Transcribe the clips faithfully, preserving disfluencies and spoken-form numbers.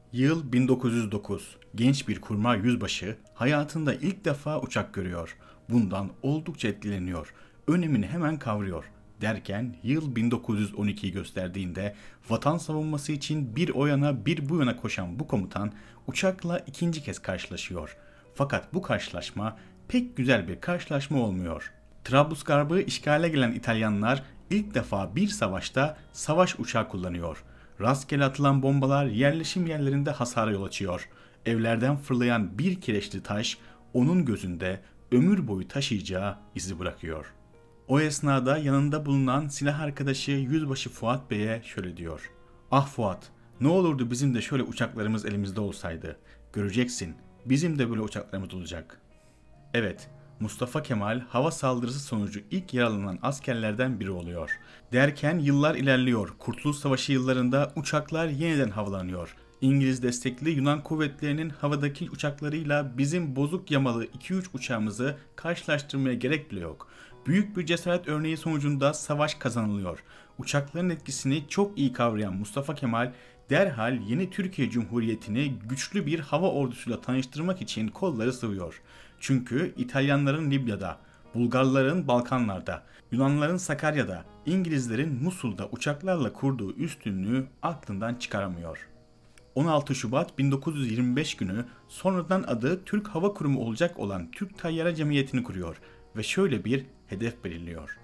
Yıl bin dokuz yüz dokuz. Genç bir kurmay yüzbaşı hayatında ilk defa uçak görüyor. Bundan oldukça etkileniyor. Önemini hemen kavruyor. Derken yıl bin dokuz yüz on ikiyi gösterdiğinde vatan savunması için bir o yana bir bu yana koşan bu komutan uçakla ikinci kez karşılaşıyor. Fakat bu karşılaşma pek güzel bir karşılaşma olmuyor. Trablusgarb'ı işgale gelen İtalyanlar ilk defa bir savaşta savaş uçağı kullanıyor. Rastgele atılan bombalar yerleşim yerlerinde hasara yol açıyor. Evlerden fırlayan bir kireçli taş onun gözünde ömür boyu taşıyacağı izi bırakıyor. O esnada yanında bulunan silah arkadaşı Yüzbaşı Fuat Bey'e şöyle diyor. "Ah Fuat, ne olurdu bizim de şöyle uçaklarımız elimizde olsaydı. Göreceksin, bizim de böyle uçaklarımız olacak." Evet, Mustafa Kemal hava saldırısı sonucu ilk yaralanan askerlerden biri oluyor. Derken yıllar ilerliyor. Kurtuluş Savaşı yıllarında uçaklar yeniden havalanıyor. İngiliz destekli Yunan kuvvetlerinin havadaki uçaklarıyla bizim bozuk yamalı iki üç uçağımızı karşılaştırmaya gerek bile yok. Büyük bir cesaret örneği sonucunda savaş kazanılıyor. Uçakların etkisini çok iyi kavrayan Mustafa Kemal derhal yeni Türkiye Cumhuriyeti'ni güçlü bir hava ordusuyla tanıştırmak için kolları sıvıyor. Çünkü İtalyanların Libya'da, Bulgarların Balkanlarda, Yunanların Sakarya'da, İngilizlerin Musul'da uçaklarla kurduğu üstünlüğü aklından çıkaramıyor. on altı Şubat bin dokuz yüz yirmi beş günü sonradan adı Türk Hava Kurumu olacak olan Türk Tayyare Cemiyeti'ni kuruyor ve şöyle bir hedef belirliyor.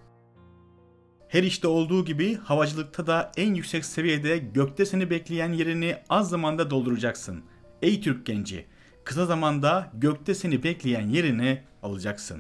Her işte olduğu gibi havacılıkta da en yüksek seviyede gökte seni bekleyen yerini az zamanda dolduracaksın. Ey Türk genci, kısa zamanda gökte seni bekleyen yerini alacaksın.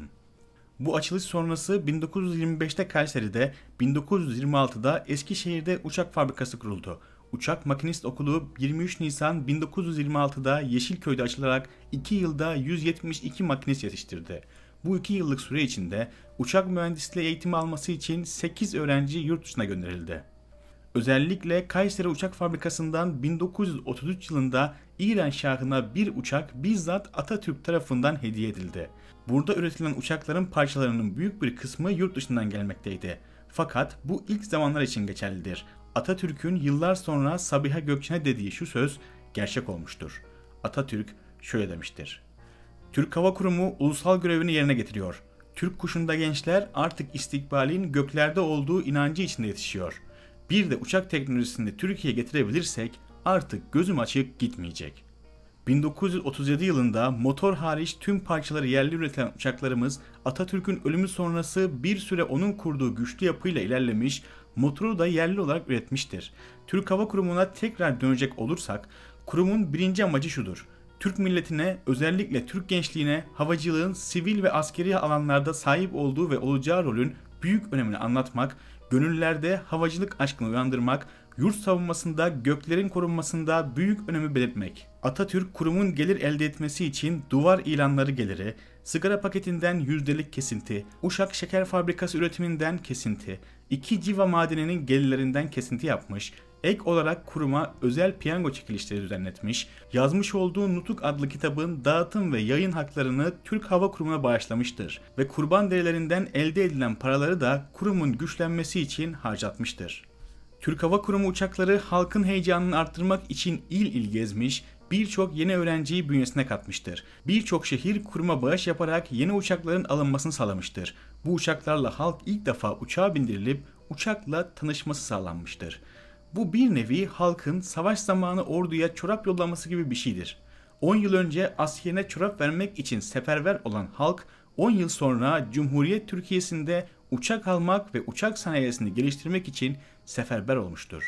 Bu açılış sonrası bin dokuz yüz yirmi beşte Kayseri'de, bin dokuz yüz yirmi altıda Eskişehir'de uçak fabrikası kuruldu. Uçak Makinist Okulu yirmi üç Nisan bin dokuz yüz yirmi altıda Yeşilköy'de açılarak iki yılda yüz yetmiş iki makinist yetiştirdi. Bu iki yıllık süre içinde uçak mühendisliği eğitimi alması için sekiz öğrenci yurt dışına gönderildi. Özellikle Kayseri Uçak Fabrikası'ndan bin dokuz yüz otuz üç yılında İran Şahı'na bir uçak bizzat Atatürk tarafından hediye edildi. Burada üretilen uçakların parçalarının büyük bir kısmı yurt dışından gelmekteydi. Fakat bu ilk zamanlar için geçerlidir. Atatürk'ün yıllar sonra Sabiha Gökçen'e dediği şu söz gerçek olmuştur. Atatürk şöyle demiştir: "Türk Hava Kurumu ulusal görevini yerine getiriyor. Türk kuşunda gençler artık istikbalin göklerde olduğu inancı içinde yetişiyor. Bir de uçak teknolojisini Türkiye'ye getirebilirsek artık gözüm açık gitmeyecek." bin dokuz yüz otuz yedi yılında motor hariç tüm parçaları yerli üretilen uçaklarımız Atatürk'ün ölümü sonrası bir süre onun kurduğu güçlü yapıyla ilerlemiş, motoru da yerli olarak üretmiştir. Türk Hava Kurumu'na tekrar dönecek olursak, kurumun birinci amacı şudur: Türk milletine, özellikle Türk gençliğine havacılığın sivil ve askeri alanlarda sahip olduğu ve olacağı rolün büyük önemini anlatmak, gönüllerde havacılık aşkını uyandırmak, yurt savunmasında, göklerin korunmasında büyük önemi belirtmek. Atatürk kurumun gelir elde etmesi için duvar ilanları geliri, sigara paketinden yüzdelik kesinti, Uşak Şeker Fabrikası üretiminden kesinti, iki civa madeninin gelirlerinden kesinti yapmış, ek olarak kuruma özel piyango çekilişleri düzenletmiş, yazmış olduğu Nutuk adlı kitabın dağıtım ve yayın haklarını Türk Hava Kurumu'na bağışlamıştır ve kurban derilerinden elde edilen paraları da kurumun güçlenmesi için harcatmıştır. Türk Hava Kurumu uçakları halkın heyecanını arttırmak için il il gezmiş, birçok yeni öğrenciyi bünyesine katmıştır. Birçok şehir kuruma bağış yaparak yeni uçakların alınmasını sağlamıştır. Bu uçaklarla halk ilk defa uçağa bindirilip uçakla tanışması sağlanmıştır. Bu bir nevi halkın savaş zamanı orduya çorap yollaması gibi bir şeydir. on yıl önce askerine çorap vermek için seferber olan halk, on yıl sonra Cumhuriyet Türkiye'sinde uçak almak ve uçak sanayisini geliştirmek için seferber olmuştur.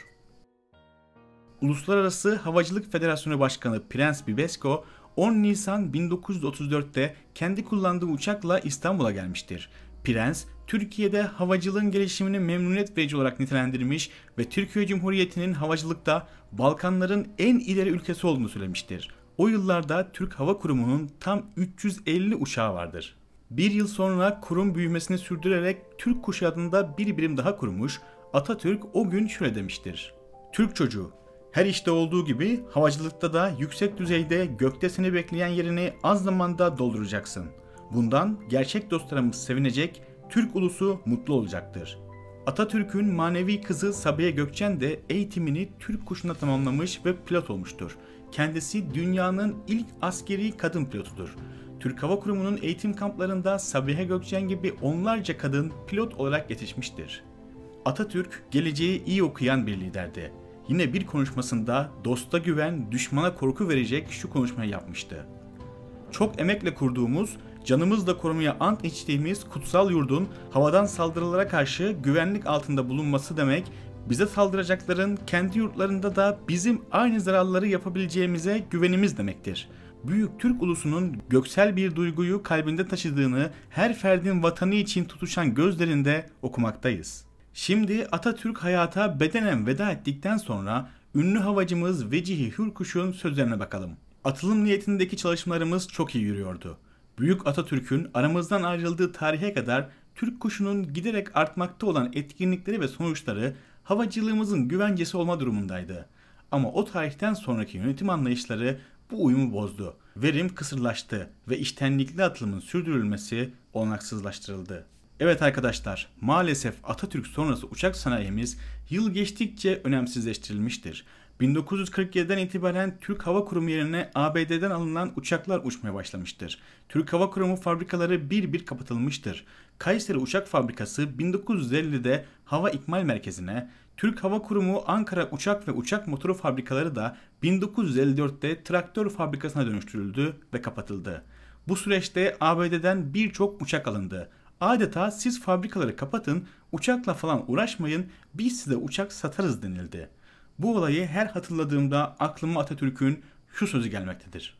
Uluslararası Havacılık Federasyonu Başkanı Prens Bibesco, on Nisan bin dokuz yüz otuz dörtte kendi kullandığı uçakla İstanbul'a gelmiştir. Prens, Türkiye'de havacılığın gelişimini memnuniyet verici olarak nitelendirmiş ve Türkiye Cumhuriyeti'nin havacılıkta Balkanların en ileri ülkesi olduğunu söylemiştir. O yıllarda Türk Hava Kurumu'nun tam üç yüz elli uçağı vardır. Bir yıl sonra kurum büyümesini sürdürerek Türk Kuşu adında bir birim daha kurmuş, Atatürk o gün şöyle demiştir: "Türk çocuğu, her işte olduğu gibi havacılıkta da yüksek düzeyde gökte seni bekleyen yerini az zamanda dolduracaksın. Bundan gerçek dostlarımız sevinecek, Türk ulusu mutlu olacaktır." Atatürk'ün manevi kızı Sabiha Gökçen de eğitimini Türk Kuşu'nda tamamlamış ve pilot olmuştur. kendisi dünyanın ilk askeri kadın pilotudur. Türk Hava Kurumu'nun eğitim kamplarında Sabiha Gökçen gibi onlarca kadın pilot olarak yetişmiştir. Atatürk geleceği iyi okuyan bir liderdi. Yine bir konuşmasında dosta güven, düşmana korku verecek şu konuşmayı yapmıştı. Çok emekle kurduğumuz, canımızla korumaya ant içtiğimiz kutsal yurdun havadan saldırılara karşı güvenlik altında bulunması demek, bize saldıracakların kendi yurtlarında da bizim aynı zararları yapabileceğimize güvenimiz demektir. Büyük Türk ulusunun göksel bir duyguyu kalbinde taşıdığını her ferdin vatanı için tutuşan gözlerinde okumaktayız. Şimdi Atatürk hayata bedenen veda ettikten sonra ünlü havacımız Vecihi Hürkuş'un sözlerine bakalım. Atılım niyetindeki çalışmalarımız çok iyi yürüyordu. Büyük Atatürk'ün aramızdan ayrıldığı tarihe kadar Türk kuşunun giderek artmakta olan etkinlikleri ve sonuçları havacılığımızın güvencesi olma durumundaydı. Ama o tarihten sonraki yönetim anlayışları bu uyumu bozdu. Verim kısırlaştı ve iştenlikli atılımın sürdürülmesi olanaksızlaştırıldı. Evet arkadaşlar, maalesef Atatürk sonrası uçak sanayimiz yıl geçtikçe önemsizleştirilmiştir. bin dokuz yüz kırk yediden itibaren Türk Hava Kurumu yerine A B D'den alınan uçaklar uçmaya başlamıştır. Türk Hava Kurumu fabrikaları bir bir kapatılmıştır. Kayseri Uçak Fabrikası bin dokuz yüz ellide Hava İkmal Merkezi'ne, Türk Hava Kurumu Ankara Uçak ve Uçak Motoru Fabrikaları da bin dokuz yüz elli dörtte traktör fabrikasına dönüştürüldü ve kapatıldı. Bu süreçte A B D'den birçok uçak alındı. Adeta siz fabrikaları kapatın, uçakla falan uğraşmayın, biz size uçak satarız denildi. Bu olayı her hatırladığımda aklıma Atatürk'ün şu sözü gelmektedir.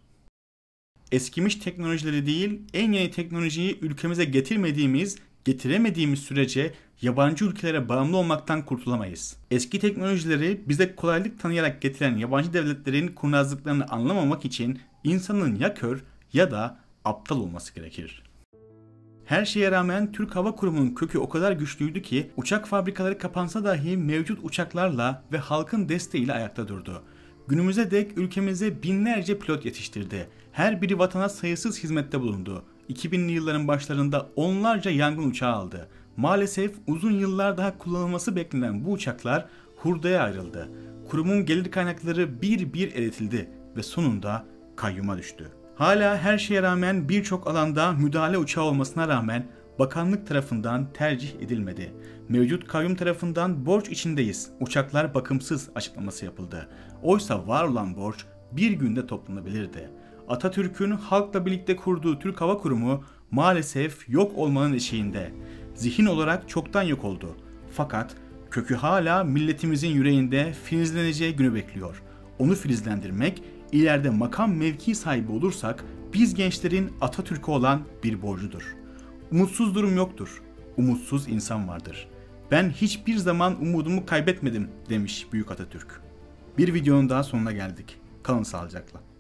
Eskimiş teknolojileri değil, en yeni teknolojiyi ülkemize getirmediğimiz, getiremediğimiz sürece yabancı ülkelere bağımlı olmaktan kurtulamayız. Eski teknolojileri bize kolaylık tanıyarak getiren yabancı devletlerin kurnazlıklarını anlamamak için insanın ya kör ya da aptal olması gerekir. Her şeye rağmen Türk Hava Kurumu'nun kökü o kadar güçlüydü ki uçak fabrikaları kapansa dahi mevcut uçaklarla ve halkın desteğiyle ayakta durdu. Günümüze dek ülkemize binlerce pilot yetiştirdi. Her biri vatana sayısız hizmette bulundu. iki binli yılların başlarında onlarca yangın uçağı aldı. Maalesef uzun yıllar daha kullanılması beklenen bu uçaklar hurdaya ayrıldı. Kurumun gelir kaynakları bir bir eritildi ve sonunda kayyuma düştü. Hala her şeye rağmen birçok alanda müdahale uçağı olmasına rağmen bakanlık tarafından tercih edilmedi. Mevcut kayyum tarafından borç içindeyiz, uçaklar bakımsız açıklaması yapıldı. Oysa var olan borç bir günde toplanabilirdi. Atatürk'ün halkla birlikte kurduğu Türk Hava Kurumu maalesef yok olmanın eşiğinde. Zihin olarak çoktan yok oldu. Fakat kökü hala milletimizin yüreğinde filizleneceği günü bekliyor. Onu filizlendirmek, ileride makam mevki sahibi olursak biz gençlerin Atatürk'e olan bir borcudur. Umutsuz durum yoktur. Umutsuz insan vardır. Ben hiçbir zaman umudumu kaybetmedim demiş Büyük Atatürk. Bir videonun daha sonuna geldik. Kalın sağlıcakla.